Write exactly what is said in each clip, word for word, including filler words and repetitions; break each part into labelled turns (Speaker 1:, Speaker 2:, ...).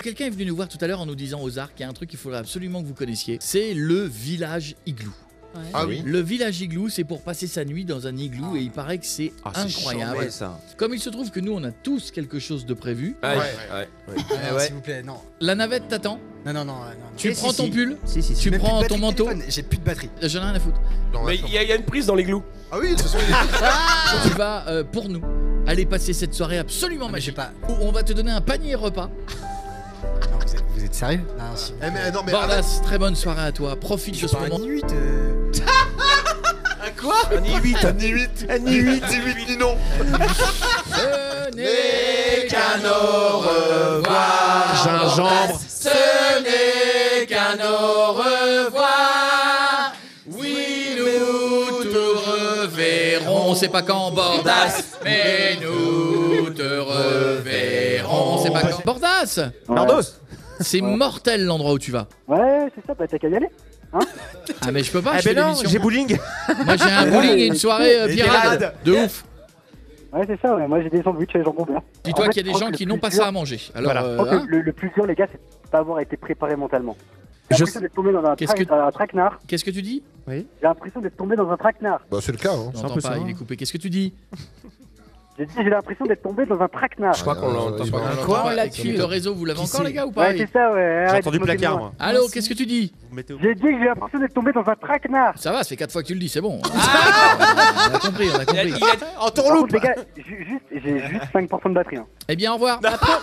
Speaker 1: quelqu'un est venu nous voir tout à l'heure en nous disant aux arcs qu'il y a un truc qu'il faudrait absolument que vous connaissiez. C'est le village igloo.
Speaker 2: Ouais.
Speaker 3: Ah oui.
Speaker 1: Le village igloo, c'est pour passer sa nuit dans un igloo et il paraît que c'est
Speaker 4: Ah,
Speaker 1: incroyable.
Speaker 4: chambé, ça.
Speaker 1: Comme il se trouve que nous, on a tous quelque chose de prévu.
Speaker 4: Ouais,
Speaker 3: Ouais.
Speaker 4: ouais, ouais.
Speaker 5: Ah, non,
Speaker 4: ouais.
Speaker 5: s'il vous plaît, non.
Speaker 1: La navette t'attend.
Speaker 5: Non, non, non, non, non.
Speaker 1: Tu
Speaker 4: Si,
Speaker 1: prends
Speaker 4: si,
Speaker 1: ton
Speaker 4: si.
Speaker 1: pull.
Speaker 4: Si, si, si.
Speaker 1: Tu
Speaker 5: Même
Speaker 1: prends
Speaker 5: plus de
Speaker 1: ton
Speaker 5: batterie
Speaker 1: manteau.
Speaker 5: téléphone, j'ai plus de batterie.
Speaker 1: J'en ai rien à foutre.
Speaker 3: Non,
Speaker 4: Mais
Speaker 3: attends.
Speaker 4: il y, a- y a une prise dans l'églou.
Speaker 3: Ah oui, de toute façon, il est-
Speaker 1: Tu vas, euh, pour nous, aller passer cette soirée absolument
Speaker 5: Non, mais j'ai
Speaker 1: magique.
Speaker 5: pas.
Speaker 1: Où on va te donner un panier repas.
Speaker 5: Non, vous êtes, vous êtes sérieux? Non, si.
Speaker 3: Eh, mais, non, mais arrête.
Speaker 1: Bordas, très bonne soirée à toi. Profite de
Speaker 5: Je
Speaker 1: ce
Speaker 5: suis pas
Speaker 1: moment.
Speaker 5: un huit. Euh...
Speaker 4: Quoi? Ni huit.
Speaker 3: Ni huit, ni huit, ni huit, ni non.
Speaker 1: Ce n'est qu'un au revoir.
Speaker 4: Gingembre.
Speaker 1: Ce n'est qu'un au revoir. Oui, nous te reverrons. On sait pas quand, Bordas, mais nous te reverrons. On sait pas quand. Bordas,
Speaker 4: Nardos.
Speaker 1: c'est mortel l'endroit où tu vas.
Speaker 6: Ouais, c'est ça, bah t'as qu'à y aller.
Speaker 1: Ah, mais je peux pas,
Speaker 4: Ah
Speaker 1: je fais
Speaker 4: ben non,
Speaker 1: l'émission.
Speaker 4: j'ai bowling.
Speaker 1: Moi j'ai un bowling et une soirée euh,
Speaker 4: Et
Speaker 1: pirate.
Speaker 4: pirate.
Speaker 1: De ouf.
Speaker 6: Ouais, c'est ça, ouais. Moi j'ai des sandwichs et jambon beurre.
Speaker 1: Dis-toi
Speaker 6: En fait,
Speaker 1: qu'il y a
Speaker 6: je
Speaker 1: des
Speaker 6: crois
Speaker 1: gens
Speaker 6: que le
Speaker 1: qui n'ont
Speaker 6: plus
Speaker 1: pas
Speaker 6: dur-
Speaker 1: ça à manger. Alors,
Speaker 4: Voilà.
Speaker 1: euh,
Speaker 6: Je crois que
Speaker 1: hein,
Speaker 6: le, le plus dur, les gars, c'est de pas avoir été préparé mentalement. J'ai
Speaker 1: Je
Speaker 6: l'impression d'être tombé dans un,
Speaker 1: Qu'est-ce
Speaker 6: tra-
Speaker 1: que-
Speaker 6: un traquenard.
Speaker 1: qu'est-ce que tu dis?
Speaker 6: J'ai l'impression d'être tombé dans un traquenard.
Speaker 3: Bah, c'est le cas, hein.
Speaker 1: Je n'entends pas, il est coupé. Qu'est-ce que tu dis?
Speaker 6: J'ai dit, j'ai l'impression d'être tombé dans un traquenard.
Speaker 4: Je crois qu'on l'entend
Speaker 3: Euh,
Speaker 4: pas.
Speaker 3: il va-
Speaker 1: Quoi?
Speaker 4: On l'a
Speaker 1: Le réseau, vous l'avez
Speaker 4: Qui
Speaker 1: encore
Speaker 4: c'est
Speaker 1: les gars ou pas?
Speaker 6: Ouais, c'est ça, ouais.
Speaker 4: J'ai
Speaker 6: Arrête
Speaker 4: entendu
Speaker 6: de te moquer de
Speaker 4: placard,
Speaker 6: moi.
Speaker 4: moi.
Speaker 1: Allô, qu'est-ce que tu dis?
Speaker 4: Vous mettez au-
Speaker 6: J'ai dit que j'ai l'impression d'être tombé dans un traquenard.
Speaker 1: Ça va, ça fait quatre fois que tu le dis, c'est bon. Ah on a compris, on a
Speaker 4: Il a-
Speaker 1: compris.
Speaker 4: il a- En
Speaker 6: Par
Speaker 4: tourloupe.
Speaker 6: contre, les gars, ju- juste, j'ai juste cinq pour cent de batterie. Hein.
Speaker 1: Eh bien, au revoir.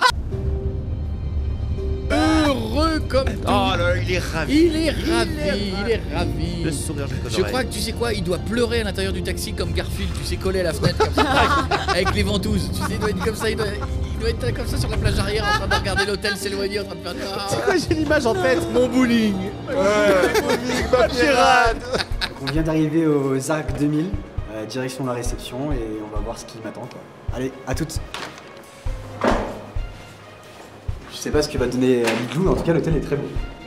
Speaker 1: Heureux comme tout.
Speaker 4: Oh là, il est ravi.
Speaker 1: Il est ravi, il est ravi.
Speaker 4: Le sourire jusqu'aux
Speaker 1: Je
Speaker 4: oreilles.
Speaker 1: crois que tu sais quoi, il doit pleurer à l'intérieur du taxi comme Garfield, tu sais, collé à la fenêtre comme ça, avec, avec les ventouses. Tu sais, il doit être comme ça, il doit, il doit être comme ça sur la plage arrière en train de regarder l'hôtel s'éloigner, en train de faire ah,
Speaker 4: J'ai l'image en tête.
Speaker 1: mon bowling.
Speaker 4: Ma pirate.
Speaker 7: On vient d'arriver aux Arcs deux mille, euh, direction la réception, et on va voir ce qui m'attend, quoi. Allez, à toutes. Je sais pas ce que va donner l'igloo, mais en tout cas l'hôtel est très beau.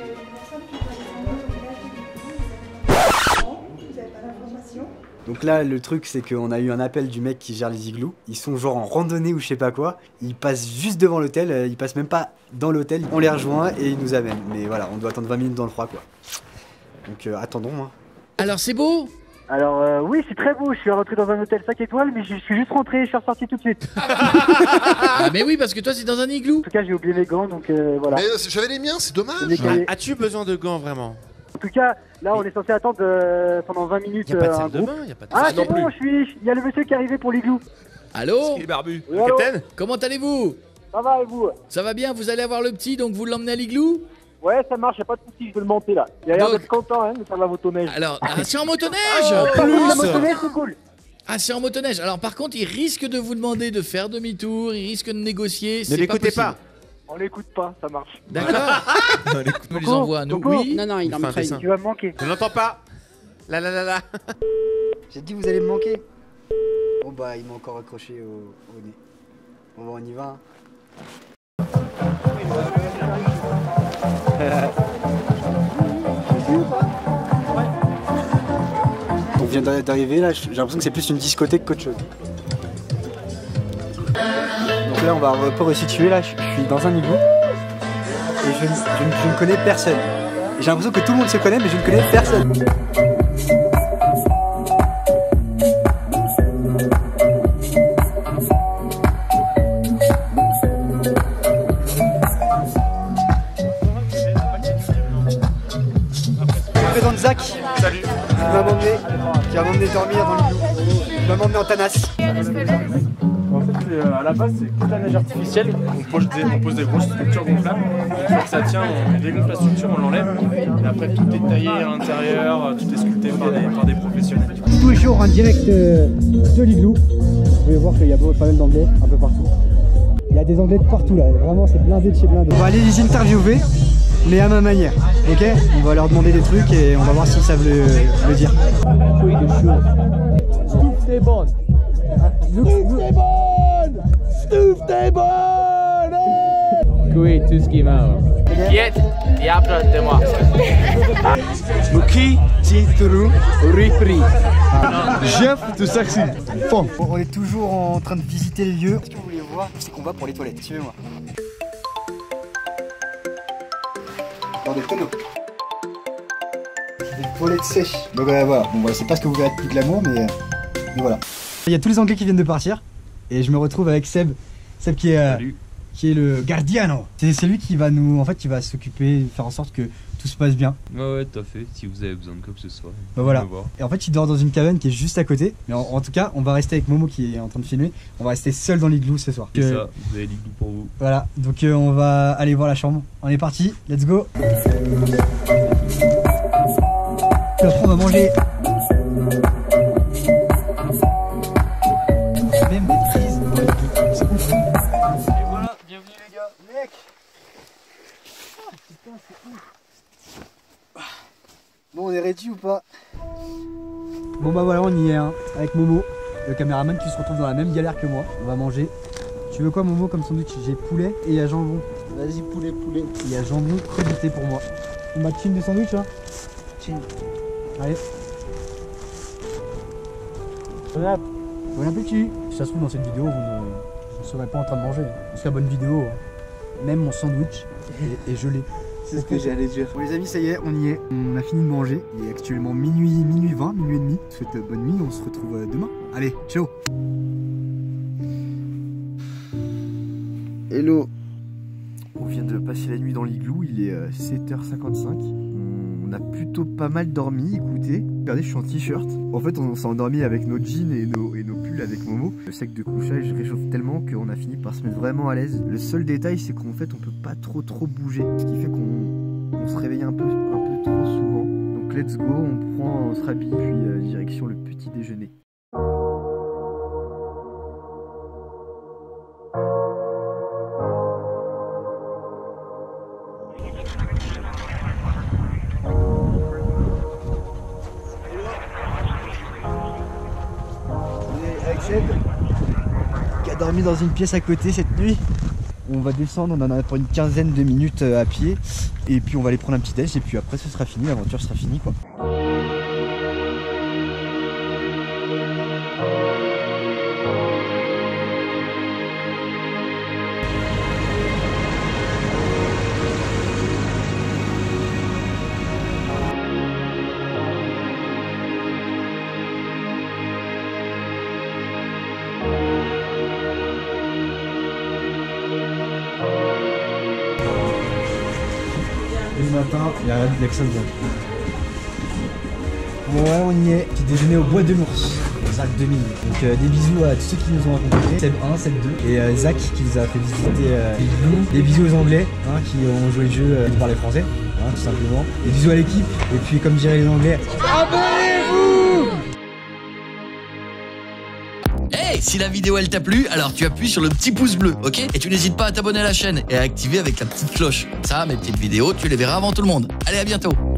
Speaker 7: Donc là, le truc, c'est qu'on a eu un appel du mec qui gère les igloos. Ils sont genre en randonnée ou je sais pas quoi. Ils passent juste devant l'hôtel, euh, ils passent même pas dans l'hôtel. On les rejoint et ils nous amènent. Mais voilà, on doit attendre vingt minutes dans le froid, quoi. Donc euh, attendons, hein.
Speaker 1: Alors c'est beau.
Speaker 6: Alors, euh, oui, c'est très beau. Je suis rentré dans un hôtel cinq étoiles, mais je, je suis juste rentré et je suis ressorti tout de suite.
Speaker 1: Ah mais oui, parce que toi c'est dans un igloo.
Speaker 6: En tout cas, j'ai oublié mes gants, donc euh, voilà.
Speaker 3: Mais euh, j'avais les miens, c'est dommage.
Speaker 6: C'est décalé.
Speaker 4: As-tu besoin de gants vraiment?
Speaker 6: En tout cas, là, on est censé attendre euh, pendant vingt minutes
Speaker 4: Il n'y a pas de
Speaker 6: euh, un
Speaker 4: salle de
Speaker 6: groupe.
Speaker 4: bain, il n'y a pas de
Speaker 6: Ah,
Speaker 4: salle
Speaker 6: c'est
Speaker 4: non
Speaker 6: bon,
Speaker 4: plus.
Speaker 6: je suis. Il y a le monsieur qui est arrivé pour l'igloo.
Speaker 1: Allô?
Speaker 4: Il est barbu.
Speaker 6: Oui,
Speaker 4: Le
Speaker 6: allô
Speaker 4: capitaine?
Speaker 1: Comment allez-vous?
Speaker 6: Ça va et vous?
Speaker 1: Ça va bien, vous allez avoir le petit, donc vous l'emmenez à l'igloo?
Speaker 6: Ouais, ça marche, y'a pas de soucis, je vais le monter là. Il a l'air
Speaker 1: Donc-
Speaker 6: d'être content hein, de faire la motoneige.
Speaker 1: Alors, ah, c'est en motoneige.
Speaker 6: Ah, la motoneige, c'est cool.
Speaker 1: Ah, c'est en motoneige. Alors par contre, il risque de vous demander de faire demi-tour, il risque de négocier.
Speaker 4: Ne l'écoutez pas.
Speaker 6: On l'écoute pas, ça marche.
Speaker 1: D'accord. On me les envoie à nous.
Speaker 6: Coco.
Speaker 1: Oui.
Speaker 2: Non, non, il en
Speaker 4: Enfin,
Speaker 2: mettra
Speaker 4: dessin.
Speaker 2: une.
Speaker 6: Tu vas me manquer.
Speaker 4: Je n'entends pas. La la la la.
Speaker 7: J'ai dit vous allez me manquer. Bon bah il m'a encore accroché au, au nez. Bon bah on y va. Hein. On vient d'a- d'arriver là, j'ai l'impression que c'est plus une discothèque qu'autre chose. Donc là on va un peu resituer, là je je suis dans un igloo et je, je ne- je ne connais personne. Et j'ai l'impression que tout le monde se connaît mais je ne connais personne. Je me présente Zach.
Speaker 4: Salut.
Speaker 7: Qui m'a emmené, qui va m'emmener dormir dans l'igloo. Il va m'emmener en tanasse.
Speaker 8: En fait, euh, à la base, c'est que de la neige artificielle. On pose des, on pose des grosses structures gonflables. Une fois que ça tient, on dégonfle la structure, on l'enlève. Et après, tout est taillé à l'intérieur, euh, tout est sculpté par des, par des professionnels.
Speaker 7: Toujours en direct euh, de l'igloo. Vous pouvez voir qu'il y a pas mal d'anglais un peu partout. Il y a des anglais de partout là, vraiment c'est blindé de chez blindé. On va aller les interviewer, mais à ma manière, ok? On va leur demander des trucs et on va voir s'ils savent le, le dire.
Speaker 8: Muki, Titru, Ripri. Jeff de Saxi.
Speaker 7: Bon, on est toujours en train de visiter le lieu. Ce que vous voulez voir, c'est qu'on va pour les toilettes. Suivez-moi.
Speaker 5: Bord de tonneau. Des toilettes sèches. Donc euh, voilà, bon, voilà c'est pas ce que vous verrez de plus glamour, mais, euh, mais voilà. Il y a tous les Anglais qui viennent de partir, et je me retrouve avec Seb. Seb qui est, euh, qui est le gardiano. C'est lui qui va nous, en fait, qui va s'occuper, faire en sorte que tout se passe bien.
Speaker 2: Ouais, ouais, tout à fait. Si vous avez besoin de quoi que ce soit.
Speaker 5: Bah voilà. Et en fait, il dort dans une cabane qui est juste à côté. Mais en, en tout cas, on va rester avec Momo qui est en train de filmer. On va rester seul dans l'igloo ce soir.
Speaker 2: C'est ça, vous avez l'igloo pour vous.
Speaker 5: Voilà, donc euh, on va aller voir la chambre. On est parti, let's go. Après, on va manger. Même des prises dans l'igloo. C'est ouf.
Speaker 8: Et voilà, bienvenue les gars.
Speaker 5: Mec. Oh, putain, c'est ouf. Bon, on est ready ou pas? Bon bah voilà, on y est hein, avec Momo, le caméraman qui se retrouve dans la même galère que moi. On va manger. Tu veux quoi Momo comme sandwich? J'ai poulet et il y a jambon. Vas-y poulet, poulet. Il y a jambon crédité pour moi. On va chin de sandwich là. Chin. Allez. Bon appétit. Bon appétit. Si ça se trouve dans cette vidéo, vous ne, vous ne serez pas en train de manger. C'est la bonne vidéo. Même mon sandwich est, est gelé. C'est ce que j'allais dire. Bon les amis, ça y est, on y est. On a fini de manger. Il est actuellement minuit, minuit vingt, minuit et demi. Je vous souhaite bonne nuit, on se retrouve demain. Allez, ciao. Hello. On vient de passer la nuit dans l'igloo, il est sept heures cinquante-cinq. On a plutôt pas mal dormi, écoutez. Regardez, je suis en t-shirt. En fait, on s'est endormi avec nos jeans et nos, et nos pulls avec Momo. Le sac de couchage réchauffe tellement qu'on a fini par se mettre vraiment à l'aise. Le seul détail, c'est qu'en fait, on peut pas trop trop bouger. Ce qui fait qu'on on se réveille un peu, un peu trop souvent. Donc let's go, on prend, on se rhabille, puis euh, direction le petit déjeuner. Qui a dormi dans une pièce à côté cette nuit. On va descendre, on en a pour une quinzaine de minutes à pied. Et puis on va aller prendre un petit déj et puis après ce sera fini, l'aventure sera finie quoi. Le matin, il n'y a rien de que ça bien. Bon ouais, on y est. Petit déjeuner au bois de l'ours, au Zach deux mille. Donc euh, des bisous à tous ceux qui nous ont accompagnés, Seb un, Seb deux et euh, Zach qui nous a fait visiter euh, les igloo. Des bisous aux Anglais hein, qui ont joué le jeu, euh, qui parlaient français, hein, tout simplement. Des bisous à l'équipe et puis comme diraient les Anglais, abonnez-vous.
Speaker 1: Hey, si la vidéo elle t'a plu, alors tu appuies sur le petit pouce bleu, ok? Et tu n'hésites pas à t'abonner à la chaîne et à activer avec la petite cloche. Ça, mes petites vidéos, tu les verras avant tout le monde. Allez, à bientôt.